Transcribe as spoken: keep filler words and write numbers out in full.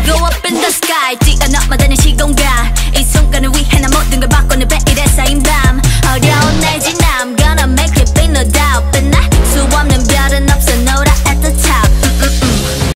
Go up in the sky 뛰어넘어다니는 시공간 이